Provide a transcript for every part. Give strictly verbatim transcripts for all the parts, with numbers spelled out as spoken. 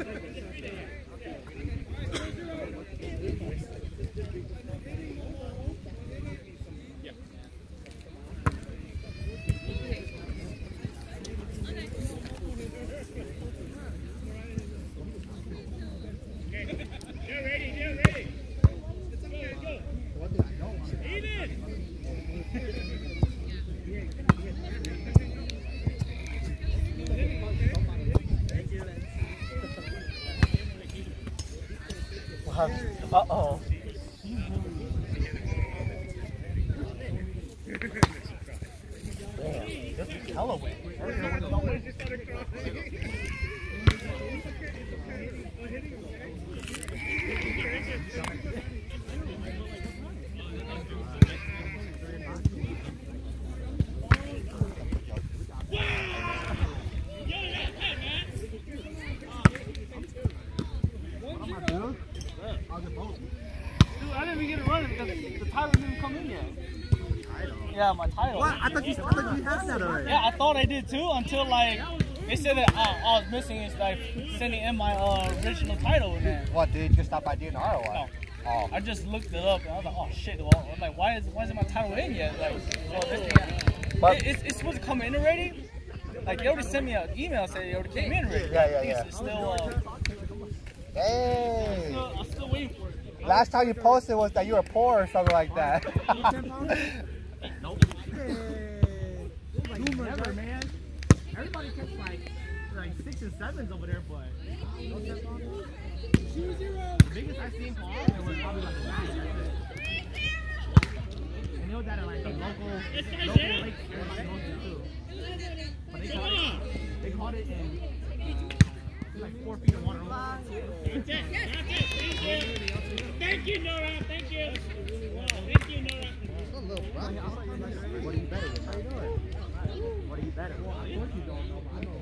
Uh-oh. Damn, this is hella wet. Yeah, my title. What? I thought you, I thought you had that already. Yeah, I thought I did too until like they said that uh, I was missing is like sending in my uh, original title and then. What? Did you just stop by D N R or what? No. Oh. I just looked it up and I was like, oh shit! Well, I'm like, why is why isn't my title in yet? Like, well, this thing, But, it, it's, it's supposed to come in already. Like they already sent me an email saying it already came in already. Yeah, yeah, yeah. It's still. Uh, hey. still, I'm still waiting for it. Last time you posted was that you were poor or something like that. Nope. Like never, man. Everybody gets like like six and sevens over there, but no ten pounds. The biggest I seen for all of them was probably like a nine. And they was at like the local local lake everybody goes to too. But they caught it. They caught it in uh, like four feet of water. That's it. That's it. Thank you, Nora. Thank you. Thank you, Nora. What are you betting? How you doing? What are you betting? Well, of course you don't know, but I know.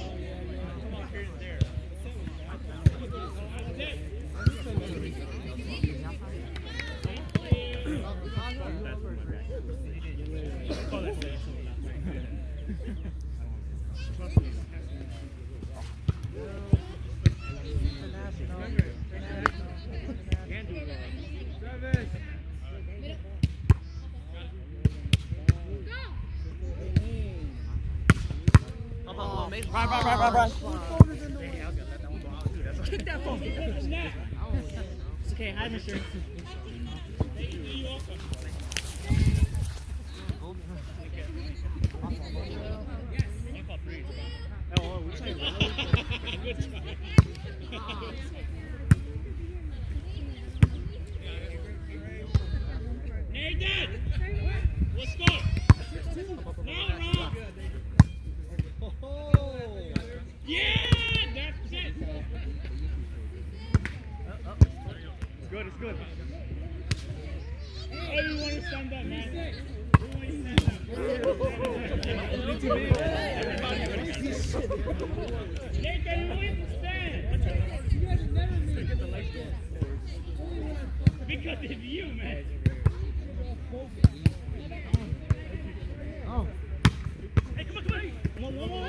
Run, run, run, run, run. Kick that phone. It's okay. Hi, mister. Nathan! Let's go! Now, Rob! Yeah! That's it! It's good, it's good. Oh, you want to stand up, man? You want to stand up? Nathan, you want to stand? You guys never made it. Because it's you, man. Oh. Hey, come on, come on. Come on, one more.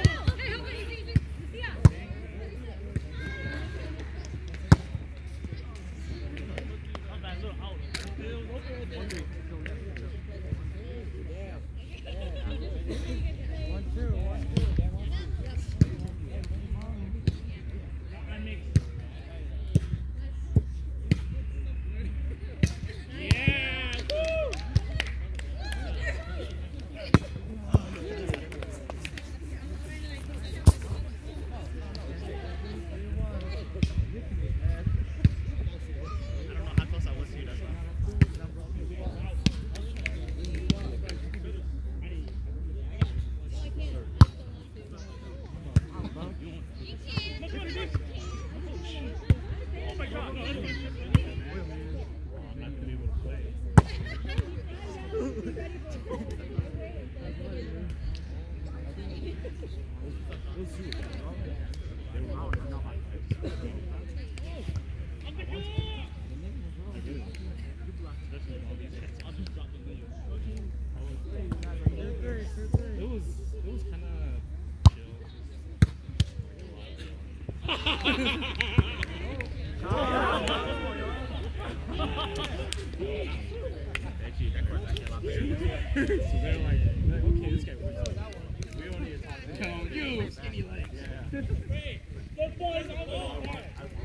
Actually, that card's actually a lot better. So they're like, like, okay, this guy works. We don't need to talk to him. You skinny legs. Yeah. Hey, the boys on the line.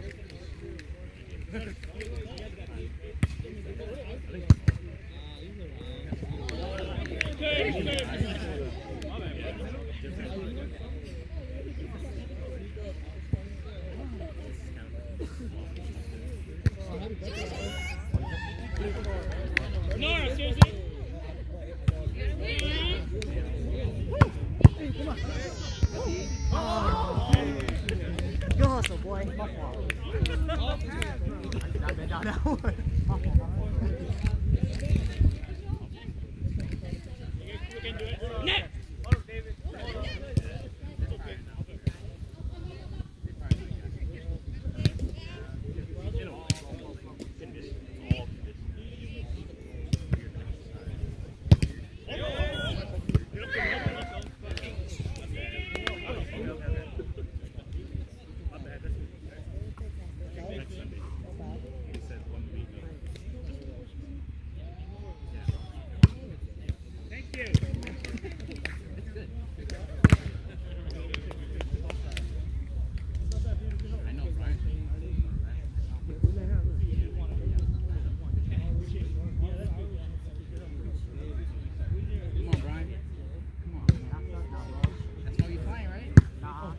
Okay, okay. Nora, seriously? Good hustle, boy. Not bad down that one. We can do it. Next! Thank you. I know, right? Come on, Brian. Come on, man. That's how you play, right? Nah.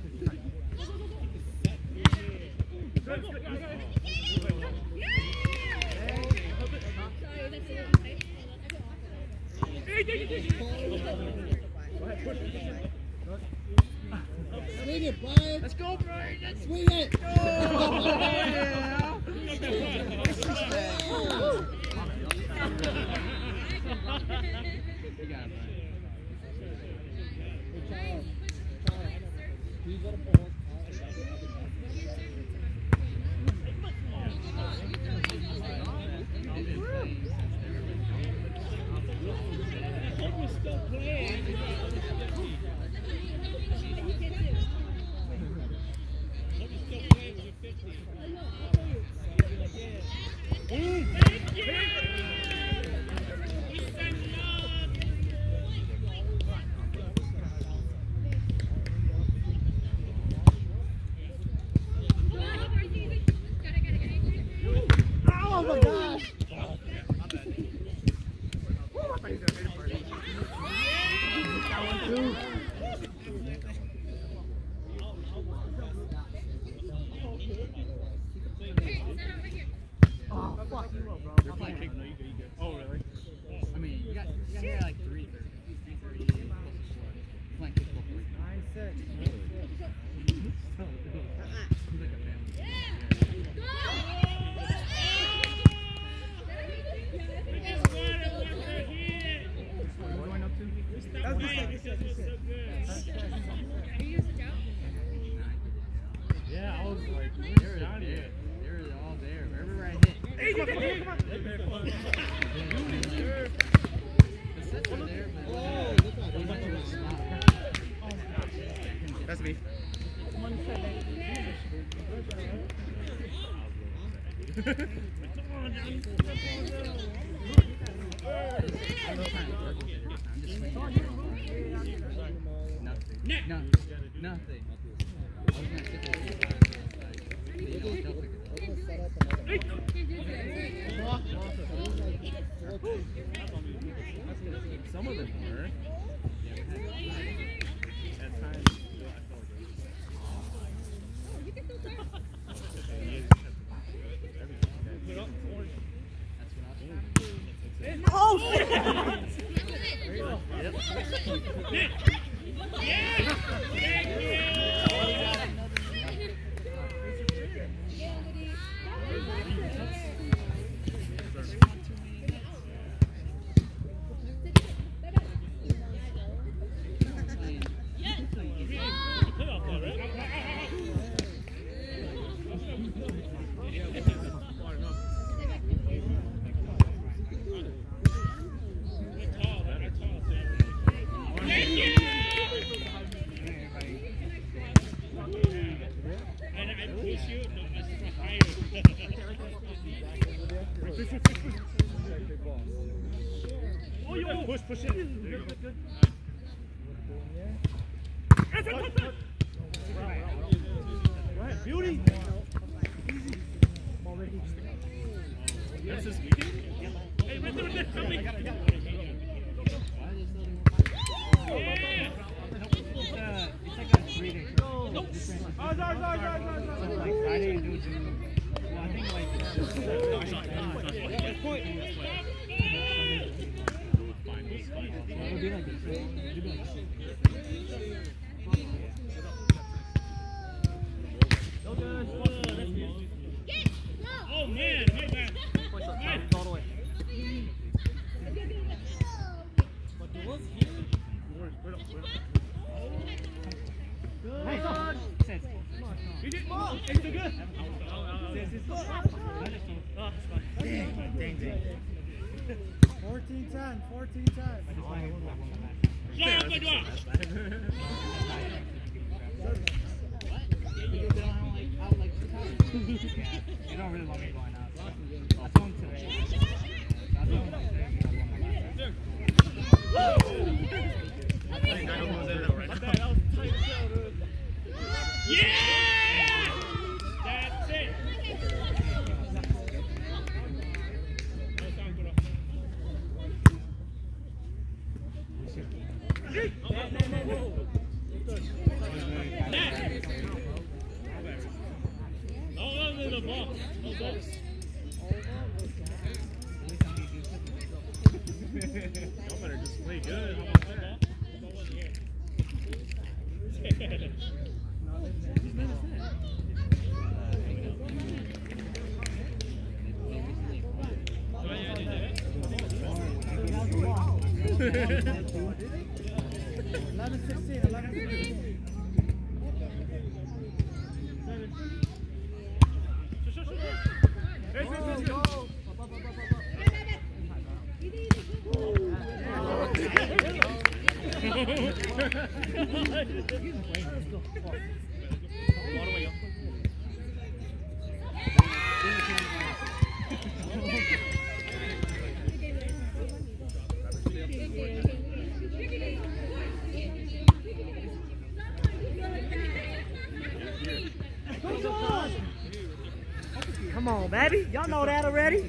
Swing it, Brian. Let's go, Brian. Let's Swing it. go. You got it, Brian. You got a ball. We're still playing. Thank you! We send love! Oh my gosh. Oh, fuck you up, bro. You're playing big. No, you good, you good. Oh, really? I mean, you got, you got here at like three thirty. three thirty plus a four. You're playing kickball for nine six. He's like a family. We just wanted one for hit! What are we going up to? We stopped playing because it was so good. Yeah, I was like, they were there. They were all there. Wherever I hit. Hey, come on, come on, come on. The sets were there, but Oh, look at it was that. actually small. That's me. Nothing. No, nothing. I was gonna skip it. They don't, they'll pick it up. Some of them were. At times, I felt good. Oh, shit! There you go. Yep. Yeah! Thank you! you shoot? No, that's for higher. Oh, you push, push it. Beauty. That's his weekend? Hey, right there, right there. Help me. Yeah. It's like a three-day. Nope. Oh, sorry, sorry, sorry, sorry, sorry. Like Friday, do do. I think like. Point. It'll be like this. It'll be like this. No good. Oh man, my bad. Right. All the way. Hey, son. Says. You did ball. It's still good. Dang, dang, dang. fourteen ten, fourteen ten. Shut up, good one. You don't really want me going out. So. I told him today. I told him today. Yeah! That's it. No, no, no, the ball. No ball. Y'all better just play good. How about that? Ball wasn't here. eleven sixteen, eleven sixteen. Come on, baby. Y'all know that already.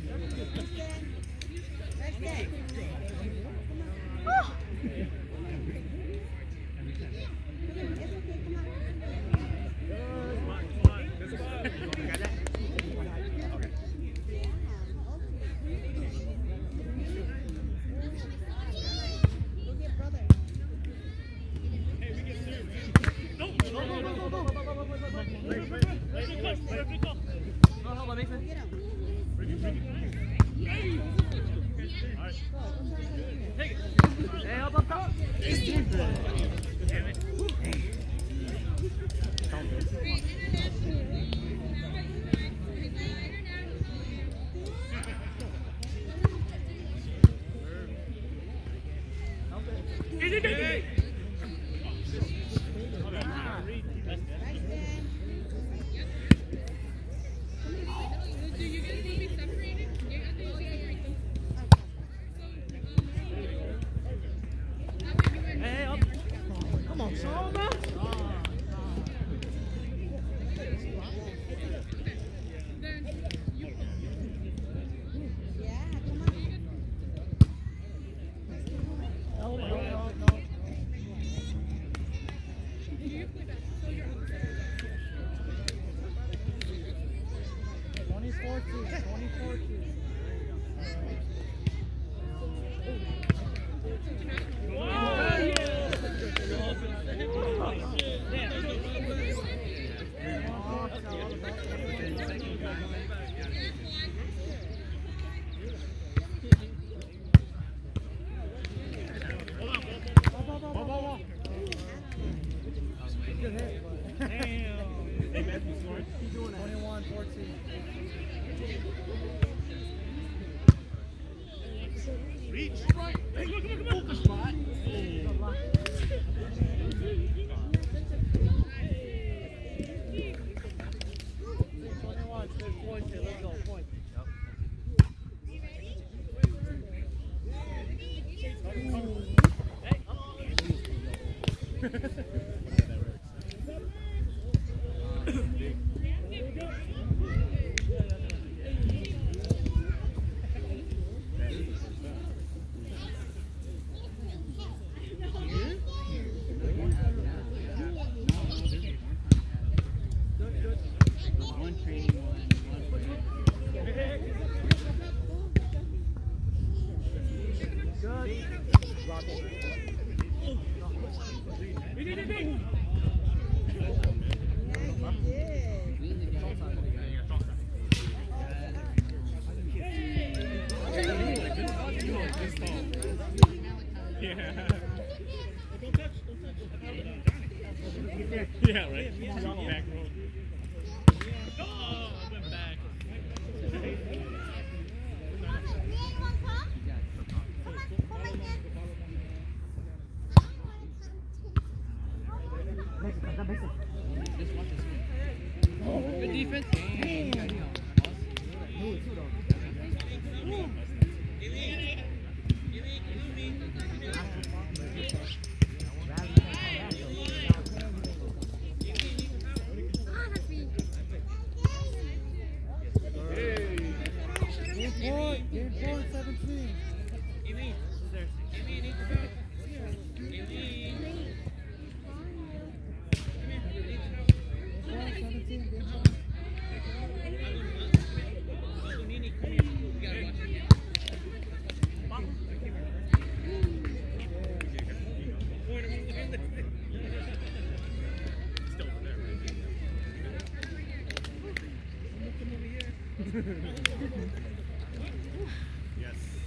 twenty-one fourteen. Reach. Right. Hey, look, look, look. Points here. Let's go. Points. One training, one, one. Good. Drop it. Yeah, right. Back row. Oh, I went back. Good defense. Game point, game point, seventeen. Point, seventeen, game point. Yes.